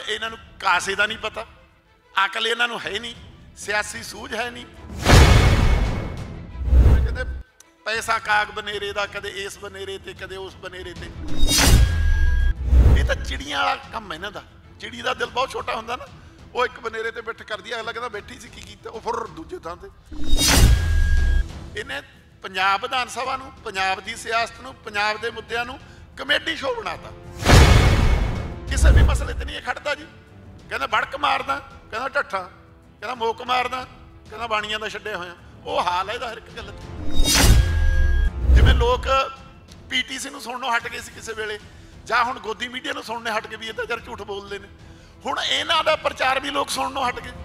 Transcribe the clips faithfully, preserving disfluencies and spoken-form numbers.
इन्हां नूं कासे दा नहीं पता, अकल इन्हां नूं है नहीं, सियासी सूझ है नहीं। कहते पैसा काग बनेरे दा, कदे इस बनेरे ते कदे उस बनेरे ते। ये तो चिड़ियां वाला काम है इन्हां दा। चिड़ी दा दिल बहुत छोटा हुंदा ना, वो एक बनेरे ते बैठ कर दी, अगला कहता बैठी सी की कीता, वो फिर दूजे थां ते। इन्हें पंजाब विधान सभा नूं, पंजाब दी सियासत नूं, पंजाब दे मुद्दिआं नूं कमेटी शो बनाता। किसी भी मसले ते नहीं खड़दा जी। कहना बड़क मारदा, कहना ढट्ठा, कहना मोक मारदा, कहना बाणियां दा छड्डिया होया। वो हाल है हर एक गल। जिवें लोग पीटीसी नूं सुणनों हट गए सी किसी वेले, जां हुण गोदी मीडिया नूं सुणने हट गए भी ये तां जर झूठ बोलदे ने, हुण इन्हां दा प्रचार भी लोग सुणनों हट गए।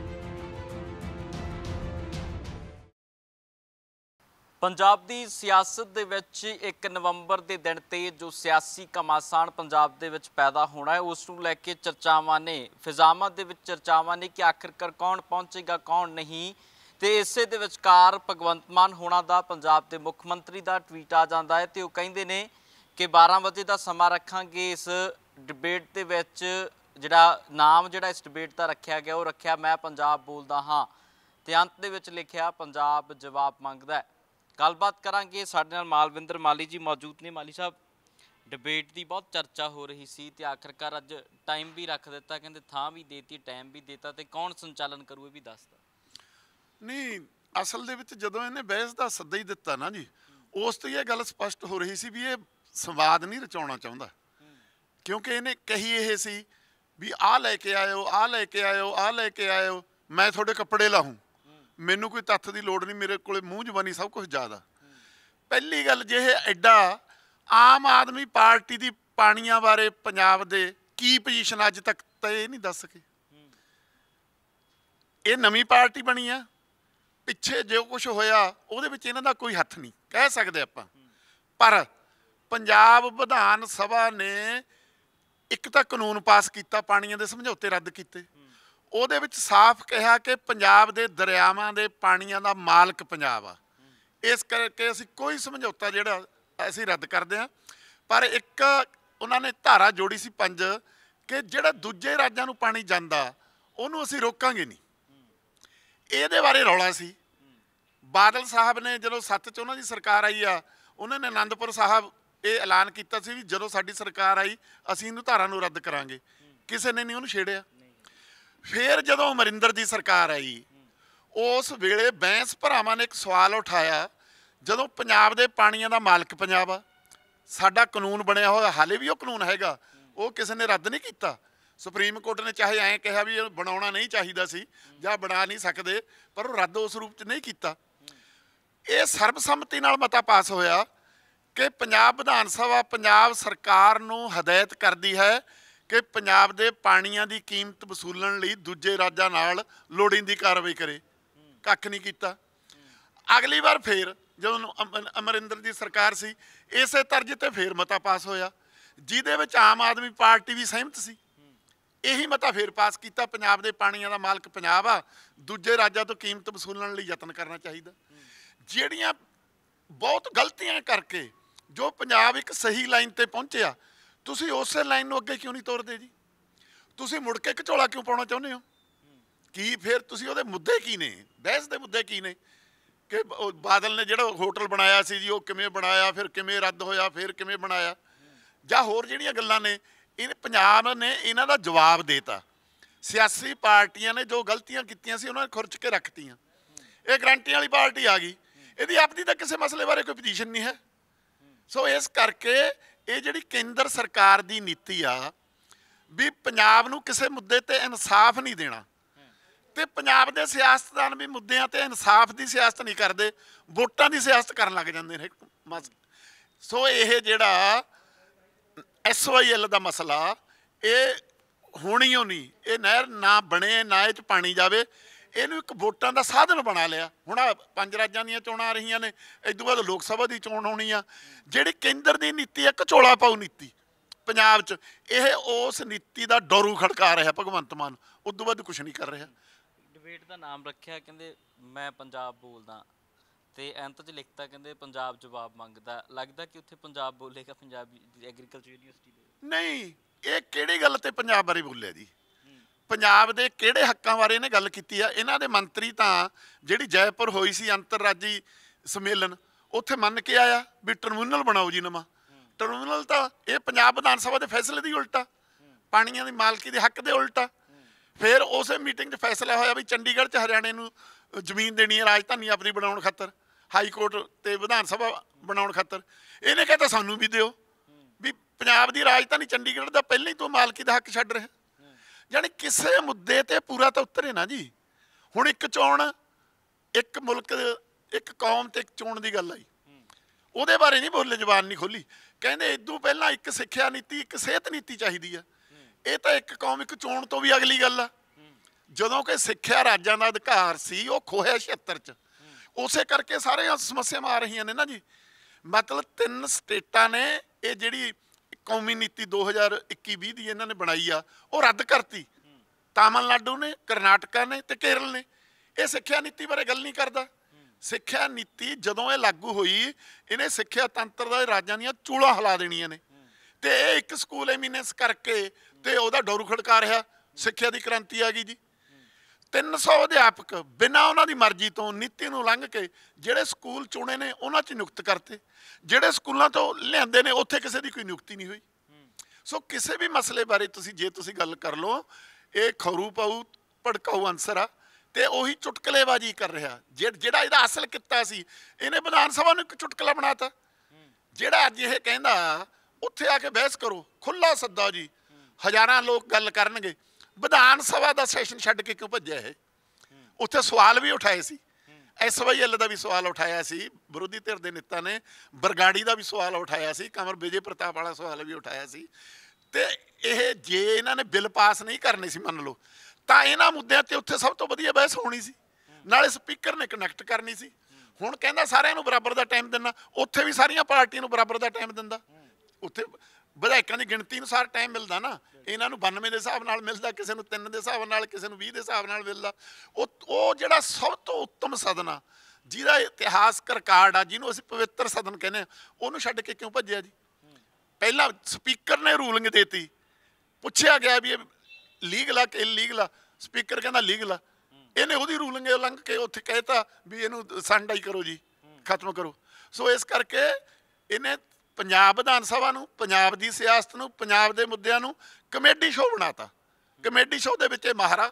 पंजाब की सियासत दे विच एक नवंबर के दिन ते जो सियासी घमासान पंजाब दे विच पैदा होना है, उस नूं लैके चर्चावां ने, फिजावां दे विच चर्चावां ने कि आखिरकार कौन पहुंचेगा कौन नहीं। तो इसे दे विचकार भगवंत मान होना दा पंजाब के मुख मंत्री का ट्वीट आ जाता है, तो वो कहिंदे ने कि बारह बजे का समा रखांगे इस डिबेट दे विच। जिहड़ा नाम जिहड़ा इस डिबेट का रखा गया वो रखा मैं पंजाब बोलदा हाँ, ते अंत दे विच लिखिया पंजाब जवाब मंगदा है। गलबात करांगे, साडे नाल मालविंदर माली जी मौजूद ने। माली साहब, डिबेट की बहुत चर्चा हो रही सी ते आखिरकार अज टाइम भी रख दिता, कहते थां भी देती, टाइम भी देता, तो कौन संचालन करू भी दसदा नहीं। असल दे विच जदों इहने बहस का सद्दा ही दिता ना जी, उस तो यह गल स्पष्ट हो रही सी भी ये संवाद नहीं रचाउणा चाहुंदा, क्योंकि इहने कही ये सी भी आ लैके आयो, आ लैके आयो, आ लैके आयो, मैं थोड़े कपड़े लाहूँ, मैनू कोई तत्थ की लोड़ नहीं, मेरे को मूँह जबानी सब कुछ ज़्यादा। पहली गल जे एडा आम आदमी पार्टी की पानियां बारे पंजाब दे की पोजीशन अज तक तो ये नहीं दस सके। ये नवी पार्टी बनी आ, पिछे जो कुछ होया उहदे विच इन्हां दा कोई हथ नहीं कह सकते आपां। पर पंजाब विधान सभा ने एक तो कानून पास किया, पानियां दे समझौते रद्द किए, ਉਹਦੇ ਵਿੱਚ साफ कहा कि पंजाब के दरियावां के पानियां का मालक पंजाब आ। इस करके असीं कोई समझौता जिहड़ा असीं रद्द करते हैं। पर एक उन्होंने धारा जोड़ी सी पंज कि जिहड़ा दूजे राज्यां नूं पानी जांदा उहनूं असीं रोकांगे नहीं। ਇਹਦੇ बारे रौला सी। बादल साहब ने जदों सत्त च उन्हां दी सरकार आई आ, उन्होंने आनंदपुर साहब ये ऐलान किया सी भी जदों साडी सरकार आई असीं इहनूं धारा नूं रद्द करांगे, किसी ने नहीं उहनूं छेड़िया। फिर जदों अमरिंदर की सरकार आई, उस वेले बैंस भरावां ने एक सवाल उठाया, जदों पंजाब के पानियां का मालक पंजाब आ, साडा कानून बनया होया हाले भी वो कानून हैगा, वो किसी ने रद्द नहीं किया। सुप्रीम कोर्ट ने चाहे ऐं कहा भी बनाउणा नहीं चाहिदा सी जां बना नहीं सकते, पर वो रद्द उस रूप च नहीं किया। ये सर्बसम्मति नाल मता पास होया कि पंजाब विधान सभा पंजाब सरकार नूं हदायत करदी है कि पंजाब दे पानियां दी कीमत वसूलण लई दूजे राज्यां नाल लोड़ींदी कार्रवाई करे। कख नहीं कीता। अगली बार फिर जदों अमरिंदर की सरकार सी, इसे तर्ज ते फिर मता पास होया, जिहदे विच आम आदमी पार्टी भी सहमत सी। यही मता फिर पास किया, पंजाब दे पानियां दा मालक पंजाब आ, दूजे राज्यां तो कीमत वसूलण लई यतन करना चाहिए। जिहड़ियां बहुत गलतियां करके जो पंजाब एक सही लाइन ते पहुंचे आ, तुसीं उस लाइन नूं अगे क्यों नहीं तोरदे जी? तुसीं मुड़ के घचोला क्यों पाउणा चाहुंदे हो? की फिर तुसीं उहदे मुद्दे की ने, बहस दे मुद्दे की ने कि बादल ने जिहड़ा होटल बनाया सी जी, वो किवें बनाया, फिर किवें रद्द होया, फिर किवें बनाया, जां होर जिहड़ियां गल्लां ने, इन पंजाब ने इन्हां दा जवाब देता। सियासी पार्टियां ने जो गलतियां कीतियां सी उन्होंने खुरच के रखतियां। ये गारंटियां वाली पार्टी आ गई, इहदी आपदी तां किसी मसले बारे कोई पोजीशन नहीं है। सो इस करके ये जिहड़ी केंद्र सरकार की नीति आ भी पंजाब नूं किसी मुद्दे ते इंसाफ नहीं देना, ते पंजाब दे सियासतदान भी मुद्दों ते इंसाफ की सियासत नहीं करते, वोटां की सियासत करन लग जांदे ने। सो ये जिहड़ा एस वाई एल का मसला ये होनी हो नहीं, ये नहर ना बने ना ये पानी जाए, इनू एक वोटां का साधन बना लिया। हुण पंज राज्यां दीयां चोणां आ रहीआं ने, इदों बाद लोक सभा की चोण होनी आ। जिहड़ी केंद्र की नीति है घचोला पाऊ नीति पंजाब च, यह उस नीति का डोरू खड़का रहा भगवंत मान, उदों बाद कुछ नहीं कर रहा। डिबेट का नाम रखिया कहते मैं पंजाब बोलदा, ते अंत च लिखता कहते पंजाब जवाब मंगदा। लगदा कि उत्थे पंजाब बोलेगा पंजाब एग्रीकल्चर यूनीवर्सिटी? नहीं, ये किहड़ी गल ते पंजाब बारे बोलिया जी? ਪੰਜਾਬ ਦੇ ਕਿਹੜੇ ਹੱਕਾਂ ਬਾਰੇ ਇਹਨੇ ਗੱਲ ਕੀਤੀ ਆ। ਇਹਨਾਂ ਦੇ ਮੰਤਰੀ ਤਾਂ ਜਿਹੜੀ ਜੈਪੁਰ ਹੋਈ ਸੀ ਅੰਤਰਰਾਜੀ ਸੰਮੇਲਨ, ਉੱਥੇ ਮੰਨ ਕੇ ਆਇਆ ਵੀ ਟਰਮੀਨਲ ਬਣਾਓ ਜੀ ਨਵਾਂ। ਟਰਮੀਨਲ ਤਾਂ ਇਹ ਪੰਜਾਬ ਵਿਧਾਨ ਸਭਾ ਦੇ ਫੈਸਲੇ ਦੀ ਉਲਟਾ, ਪਾਣੀਆਂ ਦੀ ਮਾਲਕੀ ਦੇ ਹੱਕ ਦੇ ਉਲਟਾ। ਫਿਰ ਉਸੇ ਮੀਟਿੰਗ 'ਚ ਫੈਸਲਾ ਹੋਇਆ ਵੀ ਚੰਡੀਗੜ੍ਹ 'ਚ ਹਰਿਆਣੇ ਨੂੰ ਜ਼ਮੀਨ ਦੇਣੀ ਹੈ ਰਾਜਧਾਨੀ ਆਪਣੀ ਬਣਾਉਣ ਖਾਤਰ, ਹਾਈ ਕੋਰਟ ਤੇ ਵਿਧਾਨ ਸਭਾ ਬਣਾਉਣ ਖਾਤਰ। ਇਹਨੇ ਕਹਿੰਦਾ ਸਾਨੂੰ ਵੀ ਦਿਓ, ਵੀ ਪੰਜਾਬ ਦੀ ਰਾਜਧਾਨੀ ਚੰਡੀਗੜ੍ਹ ਦਾ ਪਹਿਲਾਂ ਹੀ ਤੋਂ ਮਾਲਕੀ ਦਾ ਹੱਕ ਛੱਡ ਰਿਹਾ। ਜਾਣੀ ਕਿਸੇ ਮੁੱਦੇ ਤੇ ਪੂਰਾ ਤਾਂ ਉਤਰੇ ਨਾ ਜੀ। ਹੁਣ ਇੱਕ ਚੋਣ, ਇੱਕ ਮੁਲਕ, ਇੱਕ ਕੌਮ ਤੇ ਇੱਕ ਚੋਣ ਦੀ ਗੱਲ ਆਈ, ਉਹਦੇ ਬਾਰੇ ਨਹੀਂ ਬੋਲੇ, ਜ਼ਬਾਨ ਨਹੀਂ ਖੋਲੀ। ਕਹਿੰਦੇ ਇਦੋਂ ਪਹਿਲਾਂ ਇੱਕ ਸਿੱਖਿਆ ਨੀਤੀ, ਇੱਕ ਸਿਹਤ ਨੀਤੀ ਚਾਹੀਦੀ ਆ। ਇਹ ਤਾਂ ਇੱਕ ਕੌਮ ਇੱਕ ਚੋਣ ਤੋਂ ਵੀ ਅਗਲੀ ਗੱਲ ਆ। ਜਦੋਂ ਕਿ ਸਿੱਖਿਆ ਰਾਜਾਂ ਦਾ ਅਧਿਕਾਰ ਸੀ, ਉਹ ਖੋਹਿਆ ਛਿਅੱਤਰ 'ਚ। ਉਸੇ ਕਰਕੇ ਸਾਰੀਆਂ ਸਮੱਸਿਆਵਾਂ ਆ ਰਹੀਆਂ ਨੇ ਨਾ ਜੀ। ਮਤਲਬ ਤਿੰਨ ਸਟੇਟਾਂ ਨੇ ਇਹ ਜਿਹੜੀ ਕੌਮੀ ਨੀਤੀ ਦੋ ਹਜ਼ਾਰ ਇੱਕੀ ਵੀਹ ਦੀ ਇਹਨਾਂ ਨੇ ਬਣਾਈ ਆ, ਉਹ ਰੱਦ ਕਰਤੀ। ਤਾਮਿਲਨਾਡੂ ਨੇ, ਕਰਨਾਟਕਾ ਨੇ ਤੇ ਕੇਰਲ ਨੇ। ਇਹ ਸਿੱਖਿਆ ਨੀਤੀ ਬਾਰੇ ਗੱਲ ਨਹੀਂ ਕਰਦਾ। ਸਿੱਖਿਆ ਨੀਤੀ ਜਦੋਂ ਇਹ ਲਾਗੂ ਹੋਈ, ਇਹਨੇ ਸਿੱਖਿਆ ਤੰਤਰ ਦਾ ਰਾਜਾਂ ਦੀਆਂ ਚੂਲਾਂ ਹਿਲਾ ਦੇਣੀਆਂ ਨੇ। ਤੇ ਇਹ ਇੱਕ ਸਕੂਲ ਐਮੀਨੈਂਸ ਕਰਕੇ ਤੇ ਉਹਦਾ ਡੋਰੂ ਖੜਕਾ ਰਿਹਾ, ਸਿੱਖਿਆ ਦੀ ਕ੍ਰਾਂਤੀ ਆ ਗਈ ਜੀ। ਤਿੰਨ ਸੌ ਅਧਿਆਪਕ ਬਿਨਾਂ ਉਹਨਾਂ ਦੀ ਮਰਜ਼ੀ ਤੋਂ, ਨੀਤੀ ਨੂੰ ਲੰਘ ਕੇ ਜਿਹੜੇ ਸਕੂਲ ਚੁਣੇ ਨੇ ਉਹਨਾਂ 'ਚ ਨਿਯੁਕਤ ਕਰਤੇ। ਜਿਹੜੇ ਸਕੂਲਾਂ ਤੋਂ ਲਿਆਂਦੇ ਨੇ ਉੱਥੇ ਕਿਸੇ ਦੀ ਕੋਈ ਨਿਯੁਕਤੀ ਨਹੀਂ ਹੋਈ। ਸੋ ਕਿਸੇ ਵੀ ਮਸਲੇ ਬਾਰੇ ਤੁਸੀਂ ਜੇ ਤੁਸੀਂ ਗੱਲ ਕਰ ਲਓ, ਇਹ ਖਰੂ ਪਾਊ ਭੜਕਾਊ ਅਨਸਰ ਆ ਤੇ ਉਹੀ ਚੁਟਕਲੇਬਾਜ਼ੀ ਕਰ ਰਿਹਾ। ਜਿਹੜਾ ਇਹਦਾ ਅਸਲ ਕਿੱਤਾ ਸੀ, ਇਹਨੇ ਵਿਧਾਨ ਸਭਾ ਨੂੰ ਇੱਕ ਚੁਟਕਲਾ ਬਣਾਤਾ। ਜਿਹੜਾ ਅੱਜ ਇਹ ਕਹਿੰਦਾ ਉੱਥੇ ਆ ਕੇ ਬਹਿਸ ਕਰੋ, ਖੁੱਲਾ ਸੱਦਾ ਜੀ, ਹਜ਼ਾਰਾਂ ਲੋਕ ਗੱਲ ਕਰਨਗੇ। ਵਿਧਾਨ ਸਭਾ ਦਾ ਸੈਸ਼ਨ ਛੱਡ ਕੇ ਕਿਉਂ ਭੱਜਿਆ ਇਹ? ਉੱਥੇ ਸਵਾਲ ਵੀ ਉਠਾਏ ਸੀ, ਐਸ ਵਾਈ ਐਲ ਦਾ ਵੀ ਸਵਾਲ ਉਠਾਇਆ ਸੀ, ਵਿਰੋਧੀ ਧਿਰ ਦੇ ਨੇਤਾ ਨੇ ਬਰਗਾੜੀ ਦਾ ਵੀ ਸਵਾਲ ਉਠਾਇਆ ਸੀ, ਕੰਵਰ ਵਿਜੇ ਪ੍ਰਤਾਪ ਵਾਲਾ ਸਵਾਲ ਵੀ ਉਠਾਇਆ ਸੀ। ਤੇ ਇਹ ਜੇ ਇਹਨਾਂ ਨੇ ਬਿੱਲ ਪਾਸ ਨਹੀਂ ਕਰਨੇ ਸੀ, ਮੰਨ ਲਓ, ਤਾਂ ਇਹਨਾਂ ਮੁੱਦਿਆਂ ਤੇ ਉੱਥੇ ਸਭ ਤੋਂ ਵਧੀਆ ਬਹਿਸ ਹੋਣੀ ਸੀ, ਨਾਲੇ ਸਪੀਕਰ ਨੇ ਕਨੈਕਟ ਕਰਨੀ ਸੀ। ਹੁਣ ਕਹਿੰਦਾ ਸਾਰਿਆਂ ਨੂੰ ਬਰਾਬਰ ਦਾ ਟਾਈਮ ਦਿੰਦਾ, ਉੱਥੇ ਵੀ ਸਾਰੀਆਂ ਪਾਰਟੀਆਂ ਨੂੰ ਬਰਾਬਰ ਦਾ ਟਾਈਮ ਦਿੰਦਾ। ਉੱਥੇ ਵਿਧਾਇਕਾਂ ਦੀ ਗਿਣਤੀ ਅਨੁਸਾਰ ਟਾਈਮ ਮਿਲਦਾ ਨਾ, ਇਹਨਾਂ ਨੂੰ ਬਾਨਵੇਂ ਦੇ ਹਿਸਾਬ ਨਾਲ ਮਿਲਦਾ, ਕਿਸੇ ਨੂੰ ਤਿੰਨ ਦੇ ਹਿਸਾਬ ਨਾਲ, ਕਿਸੇ ਨੂੰ ਵੀਹ ਦੇ ਹਿਸਾਬ ਨਾਲ ਮਿਲਦਾ। ਉਹ ਉਹ ਜਿਹੜਾ ਸਭ ਤੋਂ ਉੱਤਮ ਸਦਨ ਆ, ਜਿਹਦਾ ਇਤਿਹਾਸਕ ਰਿਕਾਰਡ ਆ, ਜਿਹਨੂੰ ਅਸੀਂ ਪਵਿੱਤਰ ਸਦਨ ਕਹਿੰਦੇ ਆ, ਉਹਨੂੰ ਛੱਡ ਕੇ ਕਿਉਂ ਭੱਜਿਆ ਜੀ? ਪਹਿਲਾਂ ਸਪੀਕਰ ਨੇ ਰੂਲਿੰਗ ਦੇਤੀ, ਪੁੱਛਿਆ ਗਿਆ ਵੀ ਇਹ ਲੀਗਲ ਆ ਕਿ ਇਲੀਗਲ ਆ, ਸਪੀਕਰ ਕਹਿੰਦਾ ਲੀਗਲ ਆ। ਇਹਨੇ ਉਹਦੀ ਰੂਲਿੰਗ ਲੰਘ ਕੇ ਉੱਥੇ ਕਹਿਤਾ ਵੀ ਇਹਨੂੰ ਸੰਡਾਈ ਕਰੋ ਜੀ, ਖਤਮ ਕਰੋ। ਸੋ ਇਸ ਕਰਕੇ ਇਹਨੇ ਪੰਜਾਬ ਵਿਧਾਨ ਸਭਾ ਨੂੰ, ਪੰਜਾਬ ਦੀ ਸਿਆਸਤ ਨੂੰ, ਪੰਜਾਬ ਦੇ ਮੁੱਦਿਆਂ ਨੂੰ ਕਮੇਡੀ ਸ਼ੋਅ ਬਣਾਤਾ। ਕਮੇਡੀ ਸ਼ੋਅ ਦੇ ਵਿੱਚ ਇਹ ਮਾਹਰਾ,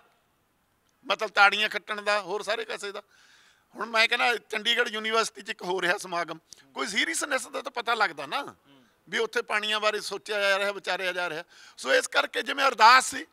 ਮਤਲਬ ਤਾੜੀਆਂ ਖੱਟਣ ਦਾ, ਹੋਰ ਸਾਰੇ ਕਾਸੇ ਦਾ। ਹੁਣ ਮੈਂ ਕਹਿੰਦਾ ਚੰਡੀਗੜ੍ਹ ਯੂਨੀਵਰਸਿਟੀ 'ਚ ਇੱਕ ਹੋ ਰਿਹਾ ਸਮਾਗਮ, ਕੋਈ ਸੀਰੀਅਸਨੈਸ ਦਾ ਤਾਂ ਪਤਾ ਲੱਗਦਾ ਨਾ ਵੀ ਉੱਥੇ ਪਾਣੀਆਂ ਬਾਰੇ ਸੋਚਿਆ ਜਾ ਰਿਹਾ, ਵਿਚਾਰਿਆ ਜਾ ਰਿਹਾ। ਸੋ ਇਸ ਕਰਕੇ ਜਿਵੇਂ ਅਰਦਾਸ ਸੀ,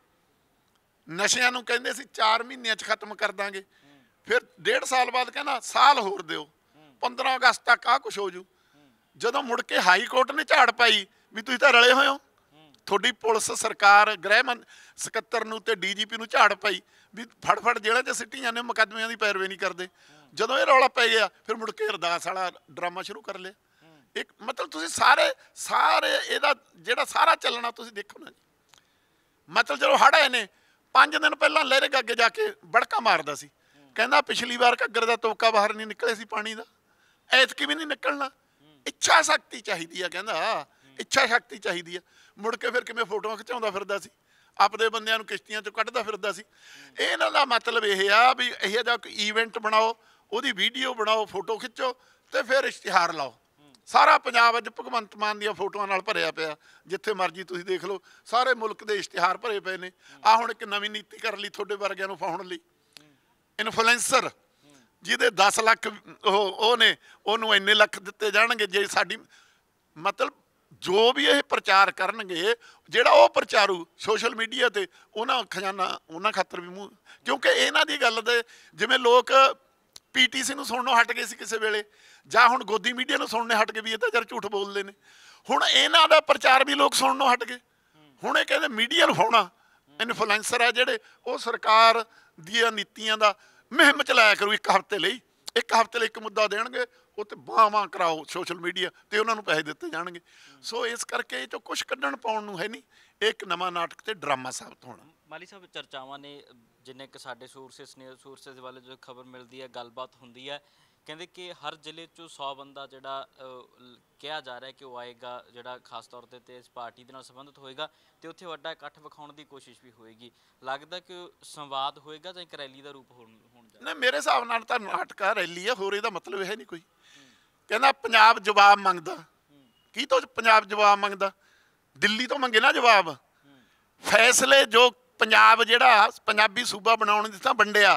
ਨਸ਼ਿਆਂ ਨੂੰ ਕਹਿੰਦੇ ਸੀ ਚਾਰ ਮਹੀਨਿਆਂ 'ਚ ਖਤਮ ਕਰ ਦਾਂਗੇ, ਫਿਰ ਡੇਢ ਸਾਲ ਬਾਅਦ ਕਹਿੰਦਾ ਸਾਲ ਹੋਰ ਦਿਓ, ਪੰਦਰਾਂ ਅਗਸਤ ਤੱਕ ਆਹ ਕੁਛ ਹੋ ਜੂ। ਜਦੋਂ ਮੁੜ ਕੇ ਹਾਈ ਕੋਰਟ ਨੇ ਝਾੜ ਪਾਈ ਵੀ ਤੁਸੀਂ ਤਾਂ ਰਲੇ ਹੋਏ ਹੋ, ਤੁਹਾਡੀ ਪੁਲਿਸ ਸਰਕਾਰ ਗ੍ਰਹਿ ਮੰ ਸਕੱਤਰ ਨੂੰ ਤੇ ਡੀ ਜੀ ਪੀ ਨੂੰ ਝਾੜ ਪਾਈ ਵੀ ਫੜ ਫੜ ਜੇਲ੍ਹਾਂ 'ਚ ਸਿੱਟੀ ਜਾਂਦੇ, ਮੁਕੱਦਮਿਆਂ ਦੀ ਪੈਰਵੀ ਨਹੀਂ ਕਰਦੇ। ਜਦੋਂ ਇਹ ਰੌਲਾ ਪੈ ਗਿਆ, ਫਿਰ ਮੁੜ ਕੇ ਅਰਦਾਸ ਵਾਲਾ ਡਰਾਮਾ ਸ਼ੁਰੂ ਕਰ ਲਿਆ। ਇੱਕ ਮਤਲਬ ਤੁਸੀਂ ਸਾਰੇ ਸਾਰੇ ਇਹਦਾ ਜਿਹੜਾ ਸਾਰਾ ਚੱਲਣਾ ਤੁਸੀਂ ਦੇਖੋ ਨਾ ਜੀ। ਮਤਲਬ ਜਦੋਂ ਹੜ੍ਹ ਆਏ ਨੇ, ਪੰਜ ਦਿਨ ਪਹਿਲਾਂ ਲਹਿਰੇ ਅੱਗੇ ਜਾ ਕੇ ਬੜਕਾ ਮਾਰਦਾ ਸੀ, ਕਹਿੰਦਾ ਪਿਛਲੀ ਵਾਰ ਘੱਗਰ ਦਾ ਤੋਕਾ ਬਾਹਰ ਨਹੀਂ ਨਿਕਲੇ ਸੀ ਪਾਣੀ ਦਾ, ਐਤਕੀ ਵੀ ਨਹੀਂ ਨਿਕਲਣਾ। ਇੱਛਾ ਸ਼ਕਤੀ ਚਾਹੀਦੀ ਆ, ਕਹਿੰਦਾ ਇੱਛਾ ਸ਼ਕਤੀ ਚਾਹੀਦੀ ਆ। ਮੁੜ ਕੇ ਫਿਰ ਕਿਵੇਂ ਫੋਟੋਆਂ ਖਿਚਾਉਂਦਾ ਫਿਰਦਾ ਸੀ, ਆਪਦੇ ਬੰਦਿਆਂ ਨੂੰ ਕਿਸ਼ਤੀਆਂ 'ਚੋਂ ਕੱਢਦਾ ਫਿਰਦਾ ਸੀ। ਇਹਨਾਂ ਦਾ ਮਤਲਬ ਇਹ ਆ ਵੀ ਇਹੋ ਜਿਹਾ ਕੋਈ ਈਵੈਂਟ ਬਣਾਓ, ਉਹਦੀ ਵੀਡੀਓ ਬਣਾਓ, ਫੋਟੋ ਖਿੱਚੋ ਤੇ ਫਿਰ ਇਸ਼ਤਿਹਾਰ ਲਾਓ। ਸਾਰਾ ਪੰਜਾਬ ਅੱਜ ਭਗਵੰਤ ਮਾਨ ਦੀਆਂ ਫੋਟੋਆਂ ਨਾਲ ਭਰਿਆ ਪਿਆ, ਜਿੱਥੇ ਮਰਜ਼ੀ ਤੁਸੀਂ ਦੇਖ ਲਓ, ਸਾਰੇ ਮੁਲਕ ਦੇ ਇਸ਼ਤਿਹਾਰ ਭਰੇ ਪਏ ਨੇ। ਆਹ ਹੁਣ ਇੱਕ ਨਵੀਂ ਨੀਤੀ ਕਰ ਲਈ ਤੁਹਾਡੇ ਵਰਗਿਆਂ ਨੂੰ ਫਾਉਣ ਲਈ, ਇਨਫਲੂਐਂਸਰ, ਜਿਹਦੇ ਦਸ ਲੱਖ ਉਹ ਉਹ ਨੇ, ਉਹਨੂੰ ਇੰਨੇ ਲੱਖ ਦਿੱਤੇ ਜਾਣਗੇ ਜੇ ਸਾਡੀ ਮਤਲਬ ਜੋ ਵੀ ਇਹ ਪ੍ਰਚਾਰ ਕਰਨਗੇ, ਜਿਹੜਾ ਉਹ ਪ੍ਰਚਾਰੂ ਸੋਸ਼ਲ ਮੀਡੀਆ ਤੇ, ਉਹਨਾਂ ਖਜ਼ਾਨਾ ਉਹਨਾਂ ਖਾਤਰ ਵੀ ਮੂੰਹ, ਕਿਉਂਕਿ ਇਹਨਾਂ ਦੀ ਗੱਲ ਦੇ ਜਿਵੇਂ ਲੋਕ ਪੀ ਟੀ ਸੀ ਨੂੰ ਸੁਣਨੋਂ ਹਟ ਗਏ ਸੀ ਕਿਸੇ ਵੇਲੇ, ਜਾਂ ਹੁਣ ਗੋਦੀ ਮੀਡੀਆ ਨੂੰ ਸੁਣਨੇ ਹਟ ਗਏ ਵੀ ਇਹ ਤਾਂ ਯਾਰ ਝੂਠ ਬੋਲਦੇ ਨੇ। ਹੁਣ ਇਹਨਾਂ ਦਾ ਪ੍ਰਚਾਰ ਵੀ ਲੋਕ ਸੁਣਨੋਂ ਹਟ ਗਏ। ਹੁਣ ਇਹ ਕਹਿੰਦੇ ਮੀਡੀਆ ਨੂੰ ਫਾਉਣਾ, ਇਨਫਲੂਐਂਸਰ ਆ ਜਿਹੜੇ, ਉਹ ਸਰਕਾਰ ਦੀਆਂ ਨੀਤੀਆਂ ਦਾ ਮੁਹਿੰਮ ਚਲਾਇਆ ਕਰੂ ਇੱਕ ਹਫ਼ਤੇ ਲਈ, ਇੱਕ ਹਫ਼ਤੇ ਲਈ ਇੱਕ ਮੁੱਦਾ ਦੇਣਗੇ, ਉਹ ਤੇ ਬਾਂਹ ਬਾਂਹ ਕਰਾਓ ਸੋਸ਼ਲ ਮੀਡੀਆ ਤੇ ਉਹਨਾਂ ਨੂੰ ਪੈਸੇ ਦਿੱਤੇ ਜਾਣਗੇ। ਸੋ ਇਸ ਕਰਕੇ ਇਹ 'ਚੋਂ ਕੁਛ ਕੱਢਣ ਪਾਉਣ ਨੂੰ ਹੈ ਨਹੀਂ, ਇਹ ਇੱਕ ਨਵਾਂ ਨਾਟਕ ਤੇ ਡਰਾਮਾ ਸਾਬਤ ਹੋਣਾ। ਮਾਲੀ ਸਾਹਿਬ, ਚਰਚਾਵਾਂ ਨੇ ਜਿੰਨੇ ਕਿ ਸਾਡੇ ਸੋਰਸਿਸ ਨੇ, ਸੋਰਸਿਸ ਵਾਲੇ ਜੋ ਖਬਰ ਮਿਲਦੀ ਹੈ, ਗੱਲਬਾਤ ਹੁੰਦੀ ਹੈ ਕਹਿੰਦੇ ਕਿ ਹਰ ਜ਼ਿਲ੍ਹੇ 'ਚੋਂ ਸੌ ਬੰਦਾ ਜਿਹੜਾ ਅ, ਲ- ਕਿਹਾ ਜਾ ਰਿਹਾ ਕਿ ਉਹ ਆਏਗਾ, ਜਿਹੜਾ ਖਾਸ ਤੌਰ 'ਤੇ ਤੇ ਇਸ ਪਾਰਟੀ ਦੇ ਨਾਲ ਸੰਬੰਧਿਤ ਹੋਏਗਾ ਤੇ ਉੱਥੇ ਵੱਡਾ ਇਕੱਠ ਵਿਖਾਉਣ ਦੀ ਕੋਸ਼ਿਸ਼ ਵੀ ਹੋਏਗੀ। ਲੱਗਦਾ ਕਿ ਉਹ ਸੰਵਾਦ ਹੋਏਗਾ ਜਾਂ ਇੱਕ ਰੈਲੀ ਦਾ ਰੂਪ ਹੋਣ ਹੋਣ ਜਾ ਨਾ ਮੇਰੇ ਹਿਸਾਬ ਨਾਲ ਤਾਂ ਨਾਟਕ ਆ, ਰੈਲੀ ਆ, ਹੋਰ ਇਹਦਾ ਮਤਲਬ ਇਹ ਨਹੀਂ ਕੋਈ। ਕਹਿੰਦਾ ਪੰਜਾਬ ਜਵਾਬ ਮੰਗਦਾ, ਕੀ ਤੋਂ ਪੰਜਾਬ ਜਵਾਬ ਮੰਗਦਾ? ਦਿੱਲੀ ਤੋਂ ਮੰਗੇ ਨਾ ਜਵਾਬ। ਫੈਸਲੇ ਜੋ ਪੰਜਾਬ ਜਿਹੜਾ ਪੰਜਾਬੀ ਸੂਬਾ ਬਣਾਉਣ ਦੀ ਤਾਂ ਵੰਡਿਆ,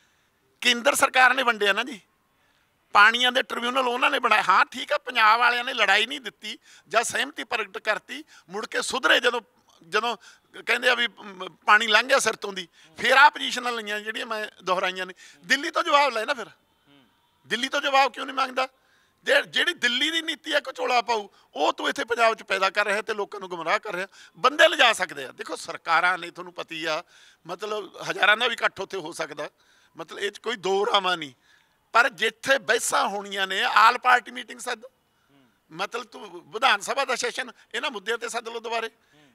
ਕੇਂਦਰ ਸਰਕਾਰ ਨੇ ਵੰਡਿਆ ਨਾ ਜੀ। ਪਾਣੀਆਂ ਦੇ ਟ੍ਰਿਬਿਊਨਲ ਉਹਨਾਂ ਨੇ ਬਣਾਏ। ਹਾਂ ਠੀਕ ਆ, ਪੰਜਾਬ ਵਾਲਿਆਂ ਨੇ ਲੜਾਈ ਨਹੀਂ ਦਿੱਤੀ ਜਾਂ ਸਹਿਮਤੀ ਪ੍ਰਗਟ ਕਰਤੀ, ਮੁੜ ਕੇ ਸੁਧਰੇ ਜਦੋਂ ਜਦੋਂ ਕਹਿੰਦੇ ਆ ਵੀ ਮ, ਪਾਣੀ ਲੰਘ ਗਿਆ ਸਿਰ ਤੋਂ ਦੀ, ਫਿਰ ਆਹ ਪੋਜੀਸ਼ਨਾਂ ਲਈਆਂ ਜਿਹੜੀਆਂ ਮੈਂ ਦੁਹਰਾਈਆਂ ਨੇ। ਦਿੱਲੀ ਤੋਂ ਜਵਾਬ ਲੈ ਨਾ, ਫਿਰ ਦਿੱਲੀ ਤੋਂ ਜਵਾਬ ਕਿਉਂ ਨਹੀਂ ਮੰਗਦਾ? ਜੇ ਜਿਹੜੀ ਦਿੱਲੀ ਦੀ ਨੀਤੀ ਹੈ ਘਚੋਲਾ ਪਾਊ, ਉਹ ਤੂੰ ਇੱਥੇ ਪੰਜਾਬ 'ਚ ਪੈਦਾ ਕਰ ਰਿਹਾ ਤੇ ਲੋਕਾਂ ਨੂੰ ਗੁੰਮਰਾਹ ਕਰ ਰਿਹਾ। ਬੰਦੇ ਲਿਜਾ ਸਕਦੇ ਆ। ਦੇਖੋ ਸਰਕਾਰਾਂ ਨੇ, ਤੁਹਾਨੂੰ ਪਤੀ ਆ, ਮਤਲਬ ਹਜ਼ਾਰਾਂ ਦਾ ਵੀ ਇਕੱਠ ਉੱਥੇ ਹੋ ਸਕਦਾ, ਮਤਲਬ ਇਹ 'ਚ ਕੋਈ ਦੋ ਰਾਵਾਂ ਨਹੀਂ। ਪਰ ਜਿੱਥੇ ਬਹਿਸਾਂ ਹੋਣੀਆਂ ਨੇ, ਆਲ ਪਾਰਟੀ ਮੀਟਿੰਗ ਸੱਦ, ਮਤਲਬ ਤੂੰ ਵਿਧਾਨ ਸਭਾ ਦਾ ਸੈਸ਼ਨ ਇਹਨਾਂ ਮੁੱਦਿਆਂ ਤੇ ਸੱਦ ਲਓ ਦੁਬਾਰੇ।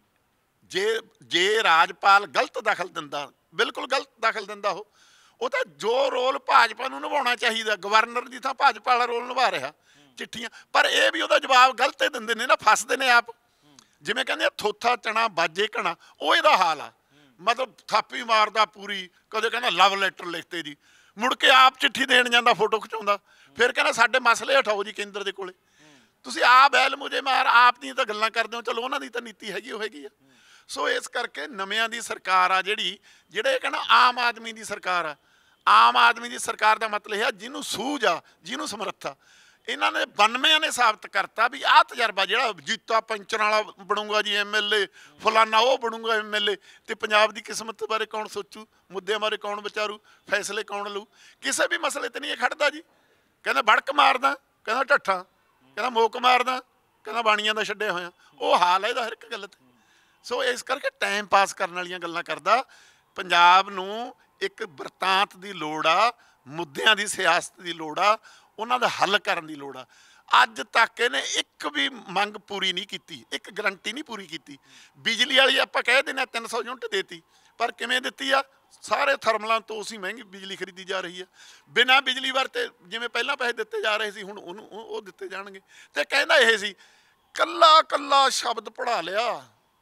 ਜੇ ਜੇ ਰਾਜਪਾਲ ਗਲਤ ਦਖਲ ਦਿੰਦਾ, ਬਿਲਕੁਲ ਗਲਤ ਦਖਲ ਦਿੰਦਾ ਉਹ ਉਹ ਤਾਂ ਜੋ ਰੋਲ ਭਾਜਪਾ ਨੂੰ ਨਿਭਾਉਣਾ ਚਾਹੀਦਾ, ਗਵਰਨਰ ਦੀ ਥਾਂ ਭਾਜਪਾ ਵਾਲਾ ਰੋਲ ਨਿਭਾ ਰਿਹਾ, ਚਿੱਠੀਆਂ। ਪਰ ਇਹ ਵੀ ਉਹਦਾ ਜਵਾਬ ਗਲਤ ਹੀ ਦਿੰਦੇ ਨੇ ਨਾ, ਫਸਦੇ ਨੇ ਆਪ। ਜਿਵੇਂ ਕਹਿੰਦੇ ਆ ਥੋਥਾ ਚਣਾ ਬਾਜੇ ਘਣਾ, ਉਹ ਇਹਦਾ ਹਾਲ ਆ। ਮਤਲਬ ਥਾਪੀ ਮਾਰਦਾ ਪੂਰੀ, ਕਦੇ ਕਹਿੰਦਾ ਲਵ ਲੈਟਰ ਲਿਖਤੇ ਜੀ, ਮੁੜ ਕੇ ਆਪ ਚਿੱਠੀ ਦੇਣ ਜਾਂਦਾ, ਫੋਟੋ ਖਿਚਾਉਂਦਾ, ਫਿਰ ਕਹਿੰਦਾ ਸਾਡੇ ਮਸਲੇ ਹਟਾਓ ਜੀ ਕੇਂਦਰ ਦੇ ਕੋਲੇ। ਤੁਸੀਂ ਆਪ ਬੈਲ ਮੁਝੇ ਮਾਰ, ਆਪ ਦੀਆਂ ਤਾਂ ਗੱਲਾਂ ਕਰਦੇ ਹੋ, ਚਲੋ ਉਹਨਾਂ ਦੀ ਤਾਂ ਨੀਤੀ ਹੈਗੀ ਉਹ ਹੈਗੀ ਆ। ਸੋ ਇਸ ਕਰਕੇ ਨਵਿਆਂ ਦੀ ਸਰਕਾਰ ਆ ਜਿਹੜੀ, ਜਿਹੜੇ ਕਹਿੰਦਾ ਆਮ ਆਦਮੀ ਦੀ ਸਰਕਾਰ ਆ। ਆਮ ਆਦਮੀ ਦੀ ਸਰਕਾਰ ਦਾ ਮਤਲਬ ਇਹ ਆ ਜਿਹਨੂੰ ਸੂਝ ਆ, ਜਿਹਨੂੰ ਸਮਰੱਥਾ। ਇਹਨਾਂ ਨੇ ਬਾਨਵੇਂ ਨੇ ਸਾਬਤ ਕਰਤਾ ਵੀ ਆਹ ਤਜਰਬਾ ਜਿਹੜਾ ਜੀਤਾ ਪੈਂਚਰ ਵਾਲਾ ਬਣੂਗਾ ਜੀ ਐਮ ਐਲ ਏ, ਫਲਾਨਾ ਉਹ ਬਣੂਗਾ ਐਮ ਐਲ ਏ, ਤੇ ਪੰਜਾਬ ਦੀ ਕਿਸਮਤ ਬਾਰੇ ਕੌਣ ਸੋਚੂ, ਮੁੱਦਿਆਂ ਬਾਰੇ ਕੌਣ ਵਿਚਾਰੂ, ਫੈਸਲੇ ਕੌਣ ਲਊ? ਕਿਸੇ ਵੀ ਮਸਲੇ ਤੇ ਨਹੀਂ ਇਹ ਖੜਦਾ ਜੀ। ਕਹਿੰਦਾ ਬੜਕ ਮਾਰਦਾ, ਕਹਿੰਦਾ ਢੱਠਾ, ਕਹਿੰਦਾ ਮੋਕ ਮਾਰਦਾ, ਕਹਿੰਦਾ ਬਾਣੀਆਂ ਦਾ ਛੱਡਿਆ ਹੋਇਆ। ਉਹ ਹਾਲ ਹੈ ਇਹਦਾ ਹਰ ਇੱਕ ਗੱਲ ਤੇ। ਸੋ ਇਸ ਕਰਕੇ ਟਾਈਮ ਪਾਸ ਕਰਨ ਵਾਲੀਆਂ ਗੱਲਾਂ ਕਰਦਾ। ਪੰਜਾਬ ਨੂੰ ਇੱਕ ਬਰਤਾਂਤ ਦੀ ਲੋੜ ਆ, ਮੁੱਦਿਆਂ ਦੀ ਸਿਆਸਤ ਦੀ ਲੋੜ ਆ, ਉਹਨਾਂ ਦਾ ਹੱਲ ਕਰਨ ਦੀ ਲੋੜ ਆ। ਅੱਜ ਤੱਕ ਇਹਨੇ ਇੱਕ ਵੀ ਮੰਗ ਪੂਰੀ ਨਹੀਂ ਕੀਤੀ, ਇੱਕ ਗਰੰਟੀ ਨਹੀਂ ਪੂਰੀ ਕੀਤੀ। ਬਿਜਲੀ ਵਾਲੀ ਆਪਾਂ ਕਹਿ ਦਿੰਦੇ ਹਾਂ ਤਿੰਨ ਸੌ ਯੂਨਿਟ ਦੇਤੀ, ਪਰ ਕਿਵੇਂ ਦਿੱਤੀ ਆ? ਸਾਰੇ ਥਰਮਲਾਂ ਤੋਂ ਅਸੀਂ ਮਹਿੰਗੀ ਬਿਜਲੀ ਖਰੀਦੀ ਜਾ ਰਹੀ ਆ। ਬਿਨਾਂ ਬਿਜਲੀ ਵਰਤੇ ਜਿਵੇਂ ਪਹਿਲਾਂ ਪੈਸੇ ਦਿੱਤੇ ਜਾ ਰਹੇ ਸੀ, ਹੁਣ ਉਹਨੂੰ ਉਹ ਦਿੱਤੇ ਜਾਣਗੇ। ਤੇ ਕਹਿੰਦਾ ਇਹ ਸੀ ਕੱਲਾ ਕੱਲਾ ਸ਼ਬਦ ਪੜ੍ਹਾ ਲਿਆ।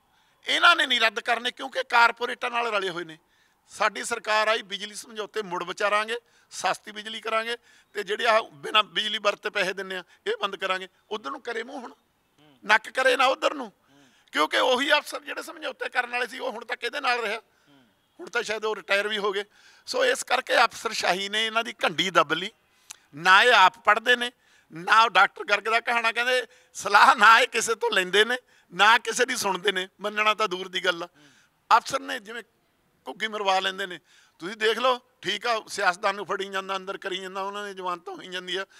ਇਹਨਾਂ ਨੇ ਨਹੀਂ ਰੱਦ ਕਰਨੇ ਕਿਉਂਕਿ ਕਾਰਪੋਰੇਟਾਂ ਨਾਲ ਰਲੇ ਹੋਏ ਨੇ। ਸਾਡੀ ਸਰਕਾਰ ਆਈ, ਬਿਜਲੀ ਸਮਝੌਤੇ ਮੁੜ ਵਿਚਾਰਾਂਗੇ, ਸਸਤੀ ਬਿਜਲੀ ਕਰਾਂਗੇ, ਤੇ ਜਿਹੜੇ ਆ ਬਿਨਾਂ ਬਿਜਲੀ ਵਰਤੇ ਪੈਸੇ ਦਿੰਦੇ ਆ ਇਹ ਬੰਦ ਕਰਾਂਗੇ। ਉਧਰ ਨੂੰ ਕਰੇ ਮੂੰਹ, ਹੁਣ ਨੱਕ ਕਰੇ ਨਾ ਉਧਰ ਨੂੰ, ਕਿਉਂਕਿ ਉਹੀ ਅਫਸਰ ਜਿਹੜੇ ਸਮਝੌਤੇ ਕਰਨ ਵਾਲੇ ਸੀ ਉਹ ਹੁਣ ਤੱਕ ਇਹਦੇ ਨਾਲ ਰਿਹਾ। ਹੁਣ ਤਾਂ ਸ਼ਾਇਦ ਉਹ ਰਿਟਾਇਰ ਵੀ ਹੋ ਗਏ। ਸੋ ਇਸ ਕਰਕੇ ਅਫਸਰਸ਼ਾਹੀ ਨੇ ਇਹਨਾਂ ਦੀ ਘੰਡੀ ਦੱਬ ਲਈ। ਨਾ ਇਹ ਆਪ ਪੜ੍ਹਦੇ ਨੇ, ਨਾ ਉਹ ਡਾਕਟਰ ਗਰਗ ਦਾ ਕਹਾਣਾ ਕਹਿੰਦੇ ਸਲਾਹ ਨਾ ਇਹ ਕਿਸੇ ਤੋਂ ਲੈਂਦੇ ਨੇ, ਨਾ ਕਿਸੇ ਦੀ ਸੁਣਦੇ ਨੇ। ਮੰਨਣਾ ਤਾਂ ਦੂਰ ਦੀ ਗੱਲ ਆ। ਅਫਸਰ ਨੇ ਜਿਵੇਂ ਘੁੱਗੀ ਮਰਵਾ ਲੈਂਦੇ ਨੇ। ਤੁਸੀਂ ਦੇਖ ਲਓ, ਠੀਕ ਆ, ਸਿਆਸਤਦਾਨ ਨੂੰ ਫੜੀ ਜਾਂਦਾ, ਅੰਦਰ ਕਰੀ ਜਾਂਦਾ, ਉਹਨਾਂ ਦੀ ਜ਼ਮਾਨਤਾਂ ਹੋਈ ਜਾਂਦੀ ਆ।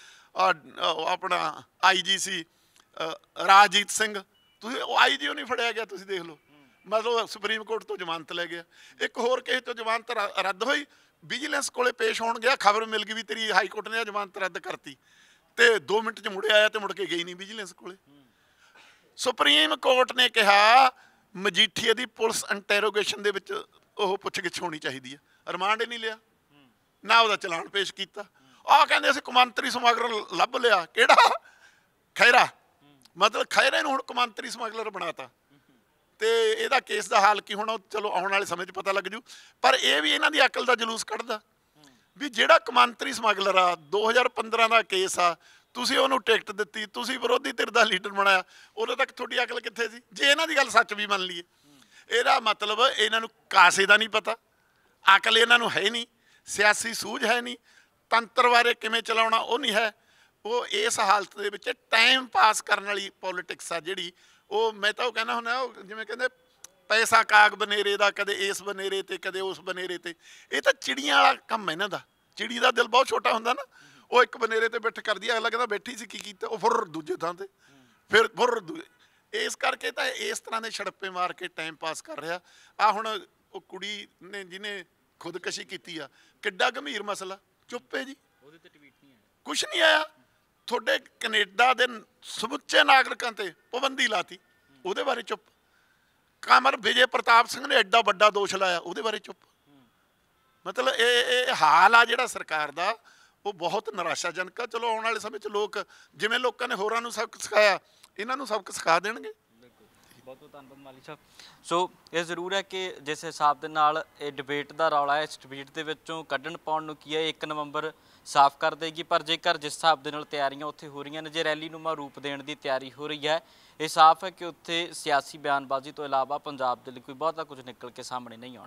ਆਪਣਾ ਆਈ ਜੀ ਸੀ ਰਾਜਜੀਤ ਸਿੰਘ, ਤੁਸੀਂ ਉਹ ਆਈ ਜੀ ਉਹ ਨਹੀਂ ਫੜਿਆ ਗਿਆ, ਤੁਸੀਂ ਦੇਖ ਲਓ, ਮਤਲਬ ਸੁਪਰੀਮ ਕੋਰਟ ਤੋਂ ਜ਼ਮਾਨਤ ਲੈ ਗਿਆ। ਇੱਕ ਹੋਰ ਕਿਸੇ ਤੋਂ ਜ਼ਮਾਨਤ ਰੱਦ ਹੋਈ, ਵਿਜੀਲੈਂਸ ਕੋਲੇ ਪੇਸ਼ ਹੋਣ ਗਿਆ, ਖਬਰ ਮਿਲ ਗਈ ਵੀ ਤੇਰੀ ਹਾਈ ਕੋਰਟ ਨੇ ਜ਼ਮਾਨਤ ਰੱਦ ਕਰਤੀ, ਤੇ ਦੋ ਮਿੰਟ 'ਚ ਮੁੜੇ ਆਇਆ ਤੇ ਮੁੜ ਕੇ ਗਈ ਨਹੀਂ ਵਿਜੀਲੈਂਸ ਕੋਲੇ। ਸੁਪਰੀਮ ਕੋਰਟ ਨੇ ਕਿਹਾ ਮਜੀਠੀਏ ਦੀ ਪੁਲਿਸ ਇੰਟੈਰੋਗੇਸ਼ਨ ਦੇ ਵਿੱਚ ਉਹ ਪੁੱਛਗਿੱਛ ਹੋਣੀ ਚਾਹੀਦੀ ਆ। ਰਿਮਾਂਡ ਹੀ ਨਹੀਂ ਲਿਆ, ਨਾ ਉਹਦਾ ਚਲਾਨ ਪੇਸ਼ ਕੀਤਾ। ਆਹ ਕਹਿੰਦੇ ਅਸੀਂ ਕੌਮਾਂਤਰੀ ਸਮਗਲਰ ਲੱਭ ਲਿਆ। ਕਿਹੜਾ? ਖਹਿਰਾ। ਮਤਲਬ ਖਹਿਰੇ ਨੂੰ ਹੁਣ ਕੌਮਾਂਤਰੀ ਸਮਗਲਰ ਬਣਾਤਾ। ਤੇ ਇਹਦਾ ਕੇਸ ਦਾ ਹਾਲ ਕੀ ਹੋਣਾ ਚਲੋ ਆਉਣ ਵਾਲੇ ਸਮੇਂ 'ਚ ਪਤਾ ਲੱਗ ਜੂ। ਪਰ ਇਹ ਵੀ ਇਹਨਾਂ ਦੀ ਅਕਲ ਦਾ ਜਲੂਸ ਕੱਢਦਾ ਵੀ ਜਿਹੜਾ ਕੌਮਾਂਤਰੀ ਸਮਗਲਰ ਆ, ਦੋ ਹਜ਼ਾਰ ਪੰਦਰਾਂ ਦਾ ਕੇਸ ਆ, ਤੁਸੀਂ ਉਹਨੂੰ ਟਿਕਟ ਦਿੱਤੀ, ਤੁਸੀਂ ਵਿਰੋਧੀ ਧਿਰ ਦਾ ਲੀਡਰ ਬਣਾਇਆ, ਉਦੋਂ ਤੱਕ ਤੁਹਾਡੀ ਅਕਲ ਕਿੱਥੇ ਸੀ? ਜੇ ਇਹਨਾਂ ਦੀ ਗੱਲ ਸੱਚ ਵੀ ਮੰਨ ਲਈਏ, ਇਹਦਾ ਮਤਲਬ ਇਹਨਾਂ ਨੂੰ ਕਾਸੇ ਦਾ ਨਹੀਂ ਪਤਾ, ਅਕਲ ਇਹਨਾਂ ਨੂੰ ਹੈ ਨਹੀਂ, ਸਿਆਸੀ ਸੂਝ ਹੈ ਨਹੀਂ, ਤੰਤਰ ਬਾਰੇ ਕਿਵੇਂ ਚਲਾਉਣਾ ਉਹ ਨਹੀਂ ਹੈ। ਉਹ ਇਸ ਹਾਲਤ ਦੇ ਵਿੱਚ ਟਾਈਮ ਪਾਸ ਕਰਨ ਵਾਲੀ ਪੋਲੀਟਿਕਸ ਆ ਜਿਹੜੀ, ਉਹ ਮੈਂ ਤਾਂ ਉਹ ਕਹਿੰਦਾ ਹੁੰਦਾ, ਉਹ ਜਿਵੇਂ ਕਹਿੰਦੇ ਪੈਸਾ ਕਾਗ ਬਨੇਰੇ ਦਾ, ਕਦੇ ਇਸ ਬਨੇਰੇ ਤੇ ਕਦੇ ਉਸ ਬਨੇਰੇ ਤੇ। ਇਹ ਤਾਂ ਚਿੜੀਆਂ ਵਾਲਾ ਕੰਮ ਇਹਨਾਂ ਦਾ। ਚਿੜੀ ਦਾ ਦਿਲ ਬਹੁਤ ਛੋਟਾ ਹੁੰਦਾ ਨਾ, ਉਹ ਇੱਕ ਬਨੇਰੇ ਤੇ ਬੈਠ ਕਰਦੀ ਆ, ਅਗਲਾ ਕਹਿੰਦਾ ਬੈਠੀ ਸੀ ਕੀ ਕੀਤਾ, ਉਹ ਫੁਰ ਦੂਜੇ ਥਾਂ ਤੇ, ਫਿਰ ਫੁਰ ਦੂਜੇ। ਇਸ ਕਰਕੇ ਤਾਂ ਇਸ ਤਰ੍ਹਾਂ ਦੇ ਛੜੱਪੇ ਮਾਰ ਕੇ ਟਾਈਮ ਪਾਸ ਕਰ ਰਿਹਾ। ਆ ਹੁਣ ਉਹ ਕੁੜੀ ਨੇ ਜਿਹਨੇ ਖੁਦਕਸ਼ੀ ਕੀਤੀ ਆ, ਕਿੱਡਾ ਗੰਭੀਰ ਮਸਲਾ, ਚੁੱਪ ਹੈ ਜੀ, ਉਹਦੇ ਤੇ ਟਵੀਟ ਨਹੀਂ ਆਇਆ, ਕੁਛ ਨਹੀਂ ਆਇਆ। ਤੁਹਾਡੇ ਕੈਨੇਡਾ ਦੇ ਸਮੁੱਚੇ ਨਾਗਰਿਕਾਂ ਤੇ ਪਾਬੰਦੀ ਲਾਤੀ, ਉਹਦੇ ਬਾਰੇ ਚੁੱਪ। ਕਮਰ ਵਿਜੇ ਪ੍ਰਤਾਪ ਸਿੰਘ ਨੇ ਐਡਾ ਵੱਡਾ ਦੋਸ਼ ਲਾਇਆ, ਉਹਦੇ ਬਾਰੇ ਚੁੱਪ। ਮਤਲਬ ਇਹ ਇਹ ਹਾਲ ਆ ਜਿਹੜਾ ਸਰਕਾਰ ਦਾ, ਉਹ ਬਹੁਤ ਨਿਰਾਸ਼ਾਜਨਕ ਆ। ਚਲੋ ਆਉਣ ਵਾਲੇ ਸਮੇਂ 'ਚ ਲੋਕ ਜਿਵੇਂ ਲੋਕਾਂ ਨੇ ਹੋਰਾਂ ਨੂੰ ਸਬਕ ਸਿਖਾਇਆ, ਇਹਨਾਂ ਨੂੰ ਸਬਕ ਸਿਖਾ ਦੇਣਗੇ। ਬਹੁਤ ਬਹੁਤ ਧੰਨਵਾਦ ਮਾਲੀ ਸਾਹਿਬ। ਸੋ ਇਹ ਜ਼ਰੂਰ ਹੈ ਕਿ ਜਿਸ ਹਿਸਾਬ ਦੇ ਨਾਲ ਇਹ ਡਿਬੇਟ ਦਾ ਰੌਲਾ ਹੈ, ਇਸ ਡਿਬੇਟ ਦੇ ਵਿੱਚੋਂ ਕੱਢਣ ਪਾਉਣ ਨੂੰ ਕੀ ਹੈ, ਇੱਕ ਨਵੰਬਰ ਸਾਫ਼ ਕਰ ਦੇਗੀ। ਪਰ ਜੇਕਰ ਜਿਸ ਹਿਸਾਬ ਦੇ ਨਾਲ ਤਿਆਰੀਆਂ ਉੱਥੇ ਹੋ ਰਹੀਆਂ ਨੇ, ਜੇ ਰੈਲੀ ਨੂੰਮਾ ਰੂਪ ਦੇਣ ਦੀ ਤਿਆਰੀ ਹੋ ਰਹੀ ਹੈ, ਇਹ ਸਾਫ਼ ਹੈ ਕਿ ਉੱਥੇ ਸਿਆਸੀ ਬਿਆਨਬਾਜ਼ੀ ਤੋਂ ਇਲਾਵਾ ਪੰਜਾਬ ਦੇ ਲਈ ਕੋਈ ਬਹੁਤਾ ਕੁਝ ਨਿਕਲ ਕੇ ਸਾਹਮਣੇ ਨਹੀਂ ਆਉਣਾ।